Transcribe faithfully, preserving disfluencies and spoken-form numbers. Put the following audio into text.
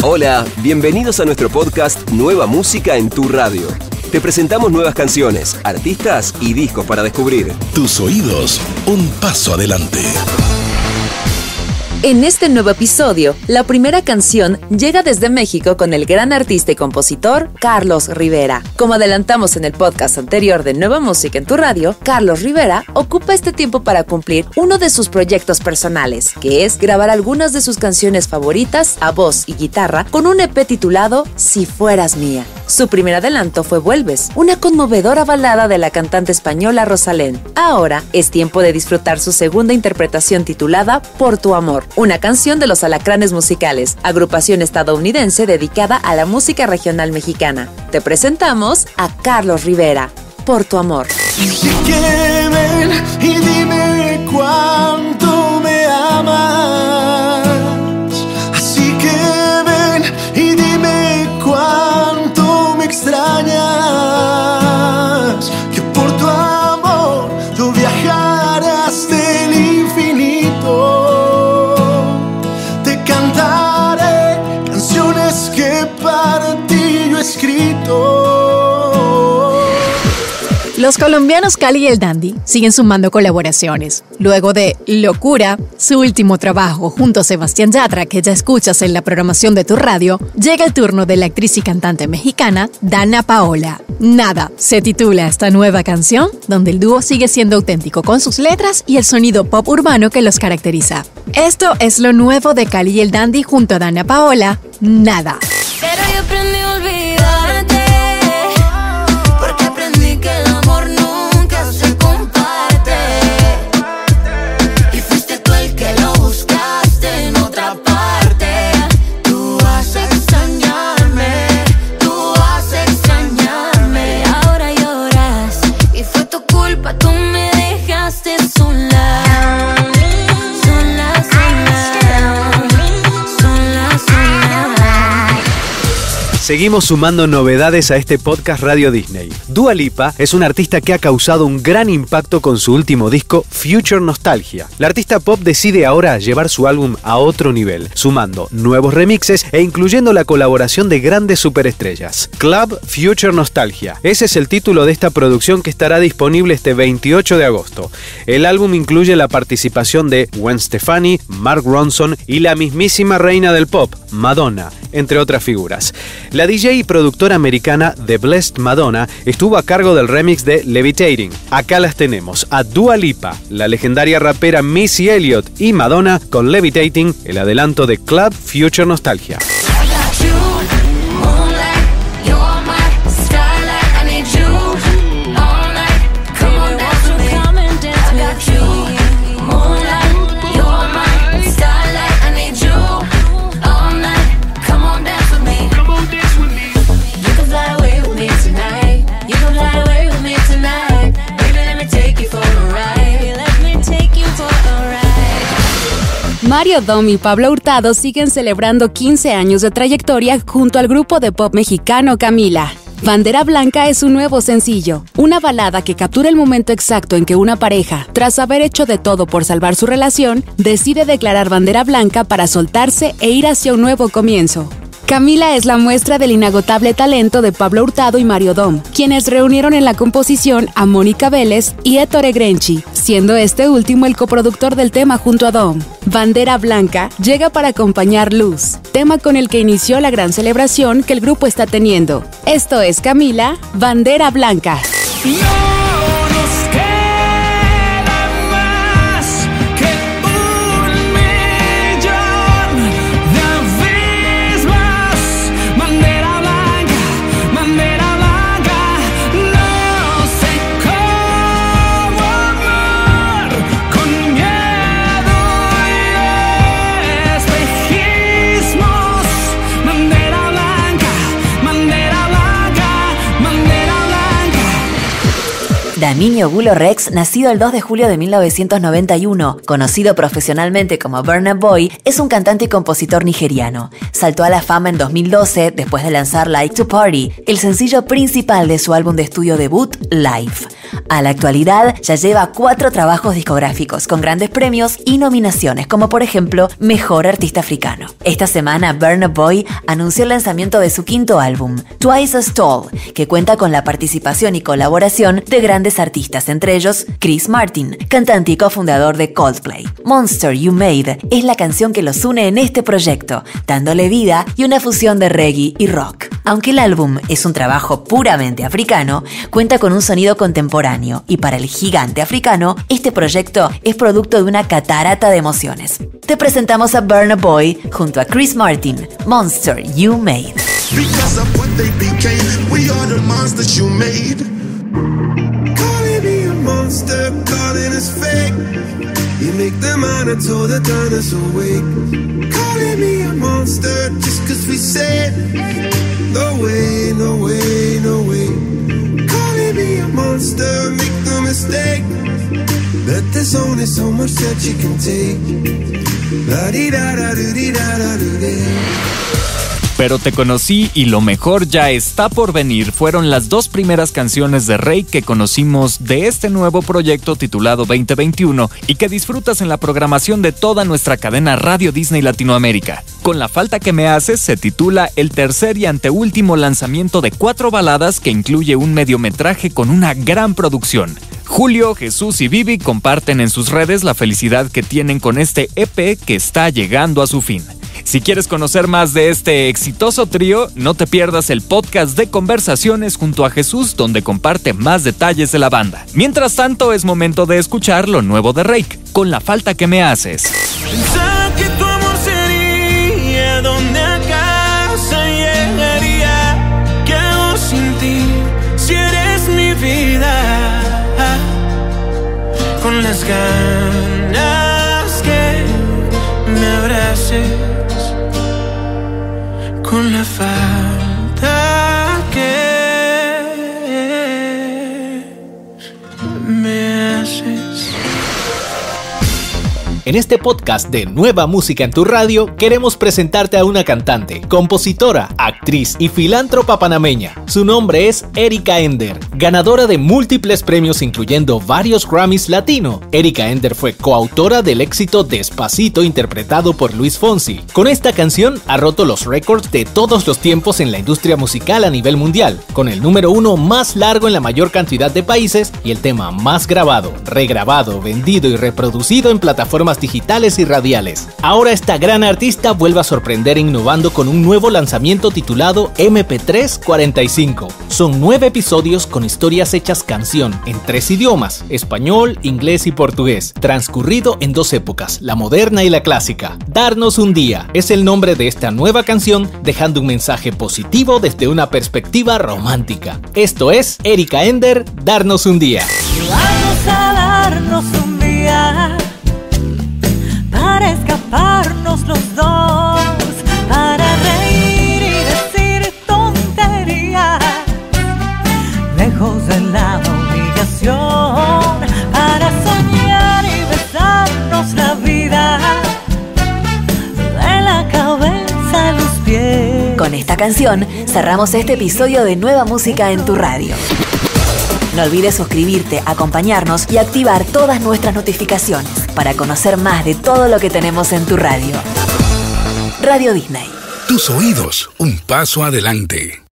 Hola, bienvenidos a nuestro podcast Nueva Música en tu Radio. Te presentamos nuevas canciones, artistas y discos para descubrir. Tus oídos, un paso adelante. En este nuevo episodio, la primera canción llega desde México con el gran artista y compositor Carlos Rivera. Como adelantamos en el podcast anterior de Nueva Música en tu Radio, Carlos Rivera ocupa este tiempo para cumplir uno de sus proyectos personales, que es grabar algunas de sus canciones favoritas a voz y guitarra con un E P titulado Si Fueras Mía. Su primer adelanto fue Vuelves, una conmovedora balada de la cantante española Rosalén. Ahora es tiempo de disfrutar su segunda interpretación titulada Por tu amor, una canción de los Alacranes Musicales, agrupación estadounidense dedicada a la música regional mexicana. Te presentamos a Carlos Rivera, Por tu amor. Así que ven y dime cuánto me amas. Así que ven y dime cuánto me extrañas. Que por tu amor yo viajaré hasta el infinito. Que para ti yo he escrito. Los colombianos Cali y el Dandy siguen sumando colaboraciones. Luego de Locura, su último trabajo junto a Sebastián Yatra, que ya escuchas en la programación de tu radio, llega el turno de la actriz y cantante mexicana Danna Paola. Nada se titula esta nueva canción, donde el dúo sigue siendo auténtico con sus letras y el sonido pop urbano que los caracteriza. Esto es lo nuevo de Cali y el Dandy junto a Danna Paola, Nada. Pero yo aprendí a olvidarte, porque aprendí que el amor nunca se comparte. Y fuiste tú el que lo buscaste en otra parte. Tú vas a extrañarme, tú vas a extrañarme. Ahora lloras y fue tu culpa, tú me dejaste sola. Seguimos sumando novedades a este podcast Radio Disney. Dua Lipa es una artista que ha causado un gran impacto con su último disco Future Nostalgia. La artista pop decide ahora llevar su álbum a otro nivel, sumando nuevos remixes e incluyendo la colaboración de grandes superestrellas. Club Future Nostalgia. Ese es el título de esta producción que estará disponible este veintiocho de agosto. El álbum incluye la participación de Gwen Stefani, Mark Ronson y la mismísima reina del pop, Madonna, entre otras figuras. La D J y productora americana The Blessed Madonna estuvo a cargo del remix de Levitating. Acá las tenemos, a Dua Lipa, la legendaria rapera Missy Elliott y Madonna con Levitating, el adelanto de Club Future Nostalgia. Mario Dom y Pablo Hurtado siguen celebrando quince años de trayectoria junto al grupo de pop mexicano Camila. Bandera Blanca es un nuevo sencillo, una balada que captura el momento exacto en que una pareja, tras haber hecho de todo por salvar su relación, decide declarar bandera blanca para soltarse e ir hacia un nuevo comienzo. Camila es la muestra del inagotable talento de Pablo Hurtado y Mario Dom, quienes reunieron en la composición a Mónica Vélez y Ettore Grenchi, siendo este último el coproductor del tema junto a Dom. Bandera Blanca llega para acompañar Luz, tema con el que inició la gran celebración que el grupo está teniendo. Esto es Camila, Bandera Blanca. Damiani Ogunlo Rex, nacido el dos de julio de mil novecientos noventa y uno, conocido profesionalmente como Burna Boy, es un cantante y compositor nigeriano. Saltó a la fama en dos mil doce después de lanzar Like to Party, el sencillo principal de su álbum de estudio debut, Life. A la actualidad ya lleva cuatro trabajos discográficos con grandes premios y nominaciones, como por ejemplo Mejor Artista Africano. Esta semana Burna Boy anunció el lanzamiento de su quinto álbum, Twice as Tall, que cuenta con la participación y colaboración de grandes artistas, entre ellos Chris Martin, cantante y cofundador de Coldplay. Monster You Made es la canción que los une en este proyecto, dándole vida y una fusión de reggae y rock. Aunque el álbum es un trabajo puramente africano, cuenta con un sonido contemporáneo y para el gigante africano, este proyecto es producto de una catarata de emociones. Te presentamos a Burna Boy junto a Chris Martin, Monster You Made. Because of what they became, we are the monsters you made. Calling me a monster, calling us fake. You make them honor to the dinosaurs awake. Calling me a monster just cause we said no way, no way, no way. Calling me a monster, make no mistake that there's only so much that you can take. La-di-da-da-do-di-da-da-do-di. Pero te conocí y lo mejor ya está por venir fueron las dos primeras canciones de Rake que conocimos de este nuevo proyecto titulado veinte veintiuno y que disfrutas en la programación de toda nuestra cadena Radio Disney Latinoamérica. Con la falta que me haces se titula el tercer y anteúltimo lanzamiento de cuatro baladas que incluye un mediometraje con una gran producción. Julio, Jesús y Vivi comparten en sus redes la felicidad que tienen con este E P que está llegando a su fin. Si quieres conocer más de este exitoso trío, no te pierdas el podcast de Conversaciones junto a Jesús, donde comparte más detalles de la banda. Mientras tanto, es momento de escuchar lo nuevo de Rake, Con la falta que me haces. Pensaba que tu amor sería donde acaso llegaría. ¿Qué hago sin ti si eres mi vida? Con las ganas que me abraces, con la falta que me haces. En este podcast de Nueva Música en tu Radio, queremos presentarte a una cantante, compositora, actriz y filántropa panameña. Su nombre es Erika Ender, ganadora de múltiples premios incluyendo varios Grammys Latino. Erika Ender fue coautora del éxito Despacito interpretado por Luis Fonsi. Con esta canción ha roto los récords de todos los tiempos en la industria musical a nivel mundial, con el número uno más largo en la mayor cantidad de países y el tema más grabado, regrabado, vendido y reproducido en plataformas digitales y radiales. Ahora esta gran artista vuelve a sorprender innovando con un nuevo lanzamiento titulado eme pe tres cuarenta y cinco. Son nueve episodios con historias hechas canción en tres idiomas, español, inglés y portugués, transcurrido en dos épocas, la moderna y la clásica. Darnos un día es el nombre de esta nueva canción, dejando un mensaje positivo desde una perspectiva romántica. Esto es Erika Ender, Darnos un día. Vamos a darnos un día para escaparnos los dos, para reír y decir tonterías, lejos de la obligación, para soñar y besarnos la vida, de la cabeza a los pies. Con esta canción cerramos este episodio de Nueva Música en tu Radio. No olvides suscribirte, acompañarnos y activar todas nuestras notificaciones para conocer más de todo lo que tenemos en tu radio. Radio Disney. Tus oídos, un paso adelante.